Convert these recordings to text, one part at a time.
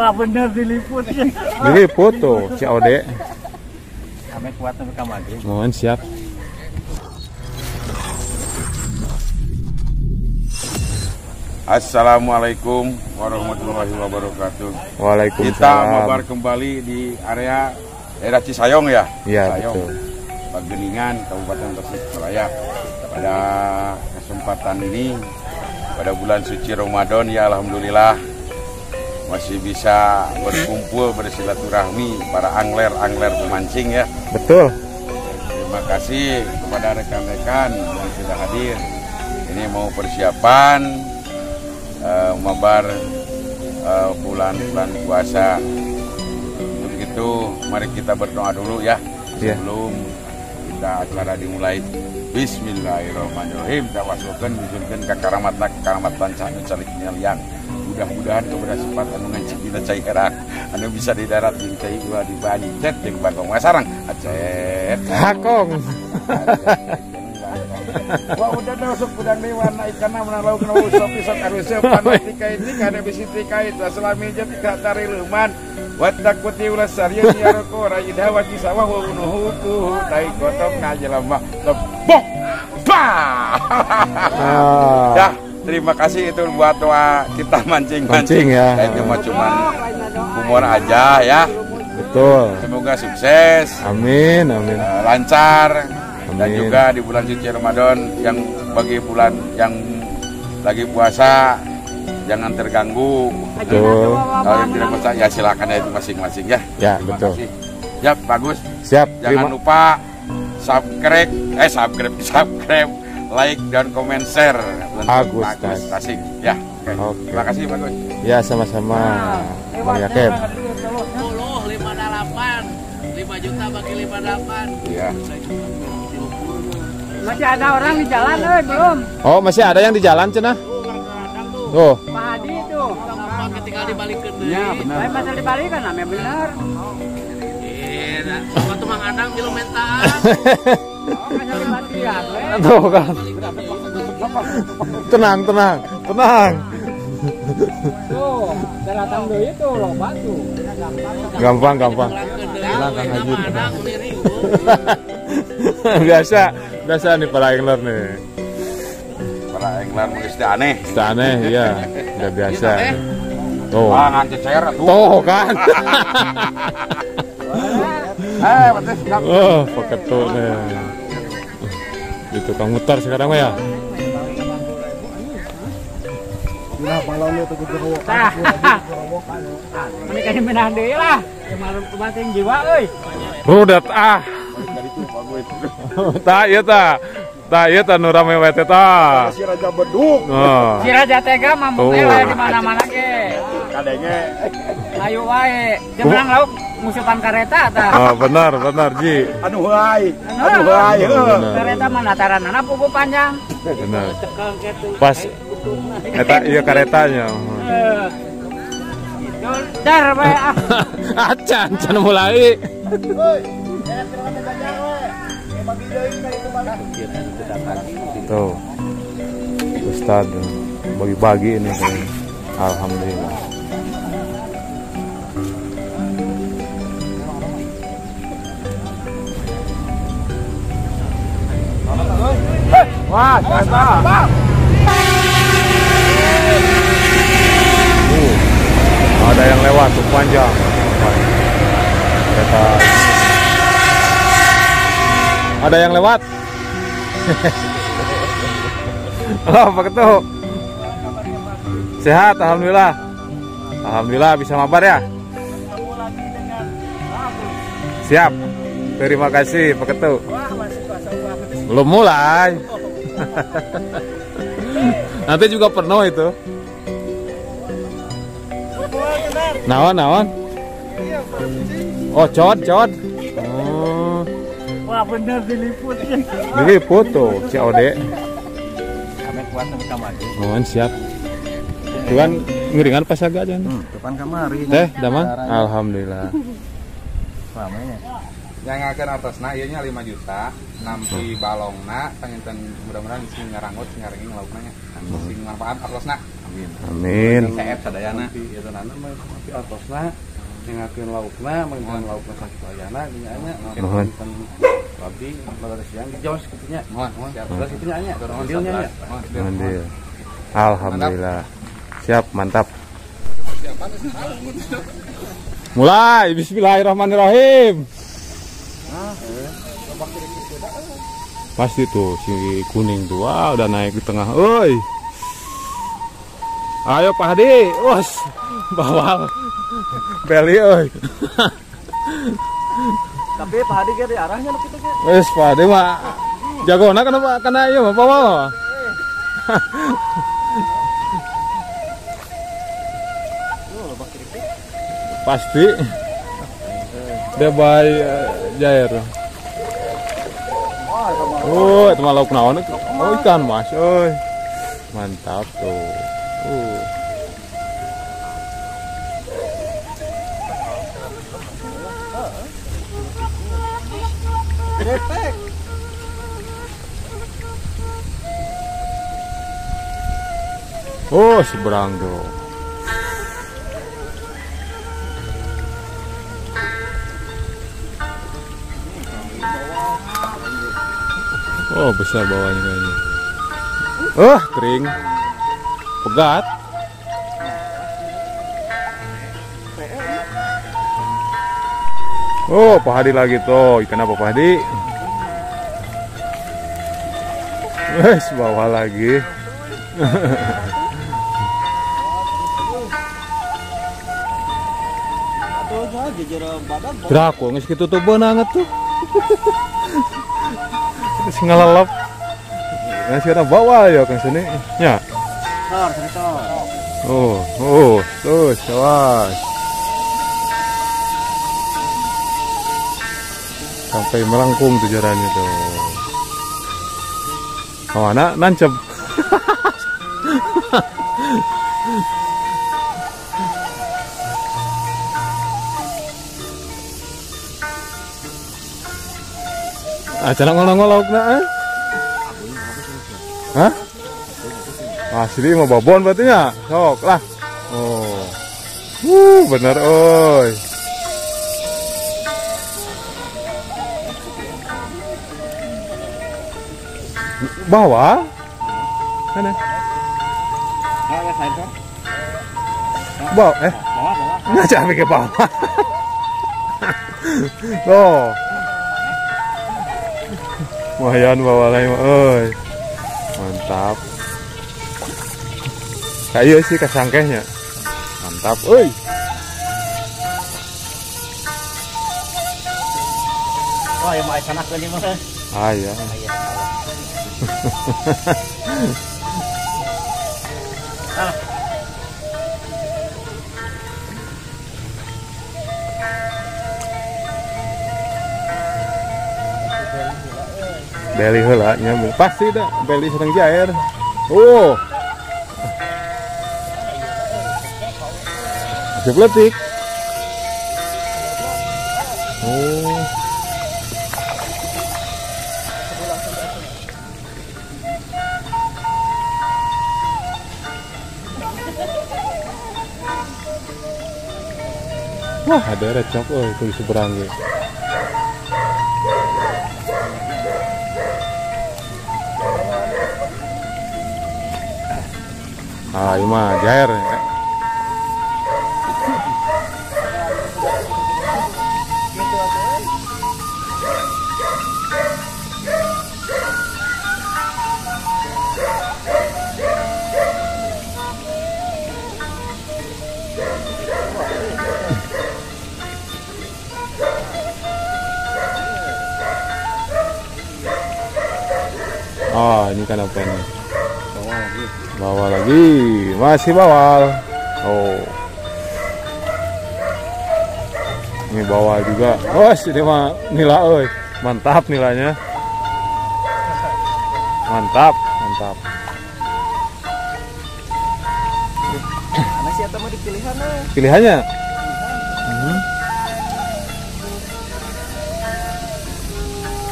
Wah bener diliput. Diliput tuh COD. Kami kuat sampai kamari. Mohon siap. Assalamualaikum warahmatullahi wabarakatuh. Waalaikumsalam. Kita mabar kembali di area daerah Cisayong ya. Iya Cisayong, betul. Pageningan, Kabupaten Tasikmalaya. Pada kesempatan ini, pada bulan suci Ramadan ya alhamdulillah masih bisa berkumpul bersilaturahmi para angler pemancing ya. Betul. Terima kasih kepada rekan-rekan yang sudah hadir. Ini mau persiapan mabar bulan puasa. Untuk itu mari kita berdoa dulu ya sebelum kita acara dimulai. Bismillahirrahmanirrahim. Tawassulkeun bijulkeun ka karamatan cahnu calik nyalian. Mudah-mudahan kepada sifat anu ngancik dina cai herak anu bisa di darat jeung cai ulah di bancet jeung bagong sareng acet Hakong. Wah udah sok udah warna ikanna menang lauk nu usop isok aruseup panotik itu kada bisi tikait salami jeung tika tari leuman wa takuti ulas sarieun ya roko raidha wa sawah wa unuhu dai gotok ngajelema lebok bah. Ya terima kasih itu buat doa kita mancing ya. Itu mah cuman humor aja ya. Betul. Semoga sukses. Amin. Lancar. Amin. Dan juga di bulan suci Ramadan yang bagi bulan yang lagi puasa jangan terganggu. Betul. Kalau yang tidak puasa ya silakan ya itu masing-masing ya. Ya Terima betul. kasih. Ya bagus. Siap. Jangan lupa subscribe, like dan komen share untuk Bagus Tasik ya. Oke. Terima kasih Bagus. Ya sama-sama. Bang Yakeb. 10, 58, 5 juta bagi 58. Iya. Masih ada orang di jalan belum? Oh masih ada yang di jalan cenah? Oh. Pak Hadi itu. Gampang tinggal dibalikin deh. Iya benar. Saya masih dibalikan namanya benar. Sama tuh Mang Adang bilang mental. Masih dibalikan. Tuh kan. Tenang. Tuh, datang dulu itu loh batu. Gampang. Biasa nih para angler nih. Para angler mesti aneh. Aneh ya, udah biasa. Tuh. Ngan cecer tuh. Tuh kan. Betul. Oh, pakai tuh nih. Di tukang muter sekarang ya. Menikah di menang deh lah. Kemarin kemarin jiwa, Rudat Tak iya ta nu rame we teh ta. Si Raja Beduk. Si Raja Tega mampu lah di mana-mana ge. Kadenge. Ayo wae. Jembrang lauk musuhan kereta ta. Oh, benar Ji. Anu haai. Kereta mana taranana pugu panjang. Benar. Pas eta iya karetanya. Dar bae ah. Acan mulai. Tuh Ustad bagi-bagi ini kayaknya. Alhamdulillah. Wah, mantap. Ada yang lewat tuh panjang. Kereta. Ada yang lewat. Halo, Pak Ketua. Sehat, alhamdulillah. Alhamdulillah bisa mabar ya. Siap. Terima kasih, Pak Ketua. Belum mulai. Nanti juga penuh itu. Nawan. Oh, cod. Oh. Wah bener diliput. Diliput tuh COD. Kami kuat sampai kamari. Mohon siap. Tuhan ngiringan pas agak aja. Depan kamari. Teh, daman. Alhamdulillah. Ramainya. yang akan atasna ieu nya 5 juta nampi balongna panginten mudah-mudahan sing ngarangut sing ngaringing laukna nya sing manfaat atasna amin Amin. CF sadayana ieu tanana mah tapi atosna nyengakeun laukna mangga laukna sakilayana nya nya Mohon. babi pada siang dijos kitu nya mohon terus kitu nya dealnya nya Mandil. Alhamdulillah. Siap, mantap. Mulai, bismillahirrahmanirrahim. Pasti tuh si kuning tuh, wah udah naik di tengah. Oi. Ayo Pak Hadi, wos. Bawal. Beli oi. tapi Pak Hadi ge di arahnya nu kitu ge Wes Pak Hadi mah jagona kana ieu mah bawal. Pasti dia bayi jair. Oh, itu malah lauk naon? Oh, ikan mas, oi. Mantap tuh. Oh, seberang tuh. Oh, besar bawahnya kayaknya. Kering. Pegat. Oh, Pak Hadi lagi tuh. Ikan apa Pak Hadi? Wes, bawah lagi. Draco, nggak segitu tuh banget tuh. Singalalap. Nggak sih bawa ya kan sini. Ya. Terus, awas. Sampai melengkung tuh jalannya tuh. Kawana nancep. Acara ngolong-ngolong na. Hah? Asli mau babon berarti ya? Sok lah. Oh. Bener oi. Bawa? Mana? Bawa nggak sampai ke bawah. Oh. Lumayan bawa lagi, oi. Mantap. Kayak sih kesangkehnya. Mantap, oi. wah yang mau sanak ini mah Ya. Beli heula nya pasti dah beli sedang jair. Oh. Masih peletik. Oh. Wah, ada recok itu di seberang ya. Ini mah jair ya. Ini kan apa nih? Bawal lagi, masih bawal. Oh, ini bawal juga. Ini mah nila, oi, mantap nilainya. Mantap. mana sih atau mau dipilihan Pilihannya?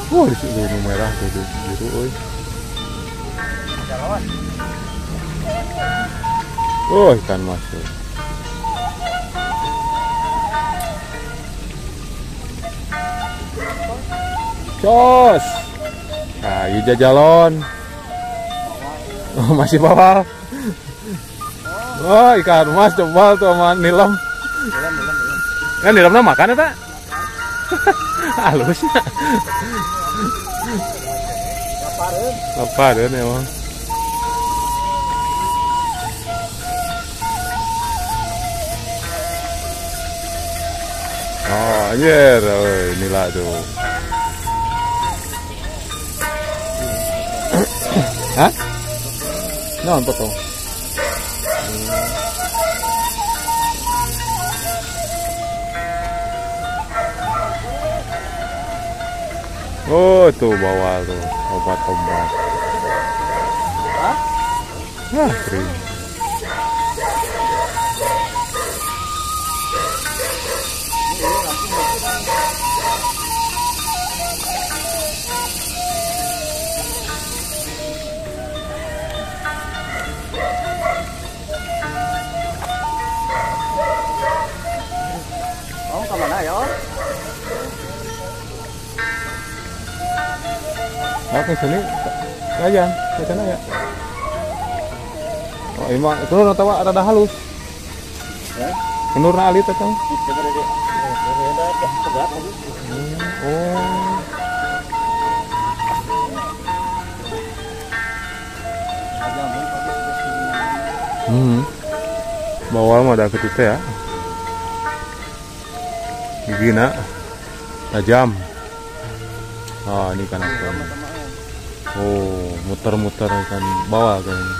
Wah, di situ merah tuh biru euy. Oh, ikan mas tuh. Cos. Nah, ini jajalon. Oh, masih bawal. Oh, ikan mas coba tuh sama nilam. Kan nilamnya makan ya, tak? Halus. Lapareun emang. Oh, anjir, inilah tuh. Hah? Naon potong? Oh, tuh bawah tuh obat-obat. Hah? Nah, kering. Kamu kemana ya? Aku sini aja, ke sana ya. Oh, emang turun atau ada halus? Menurun alit atau? Oh. Bawal mah ada ketute ya. Gigina tajam. Ah, ini kan apa? Oh, muter-muter ikan bawal kayaknya.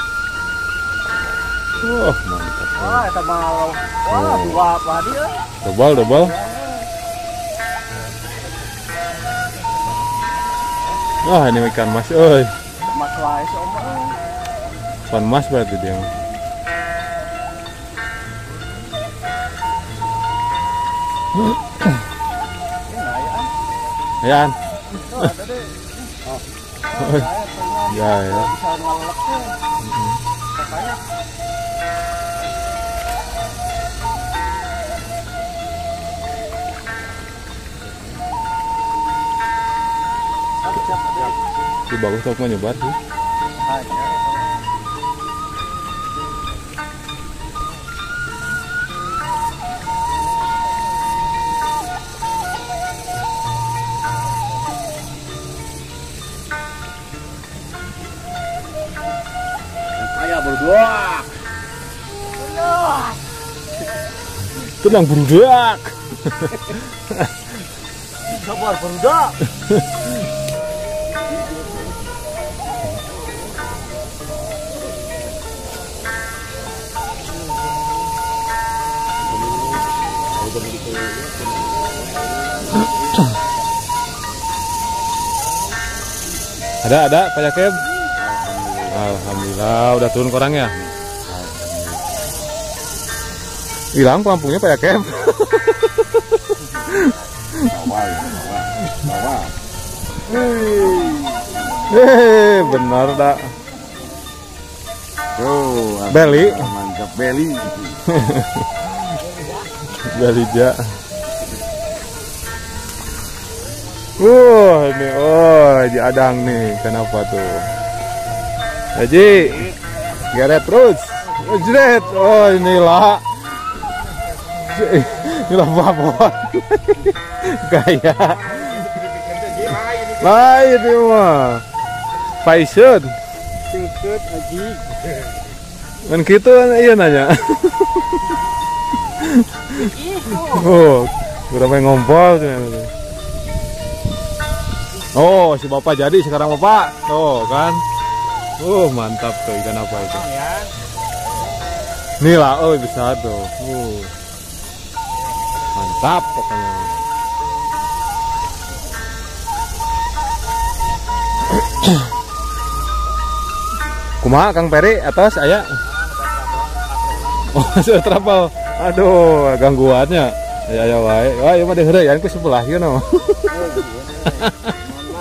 Wah, mantap. Wah, eta mah. Wah, dua apa dia? Dobal. Wah, ini ikan mas, euy. Mas wae si Oma. Ikan mas berarti dia. Ayan. Ya. Itu bagus sok menyebar sih. Saya berdua. Tenang berudak. Sabar berudak. Ada Pak Yakib. Alhamdulillah udah turun orangnya. Hilang pelampungnya Pak Yakib. Benar dak. Beli. Mantap beli. Beli ja. Ini Haji Adang nih, kenapa tuh? Haji, geret terus, jeret. Oh inilah, inilah babon, gaya. Lain ini mah, fashion. Singkat Haji. Kan gitu iya nanya. Oh, udah main ngompol. Oh, si bapak jadi sekarang bapak. Tuh kan. Mantap tuh ikan apa itu. Nih lah, bisa tuh. Mantap pokoknya. Kumaha Kang Peri atas aya. Oh, sudah trapal. Aduh, gangguannya. Ya wae. Wah, ieu mah deureuyan ku sebelah kieu no.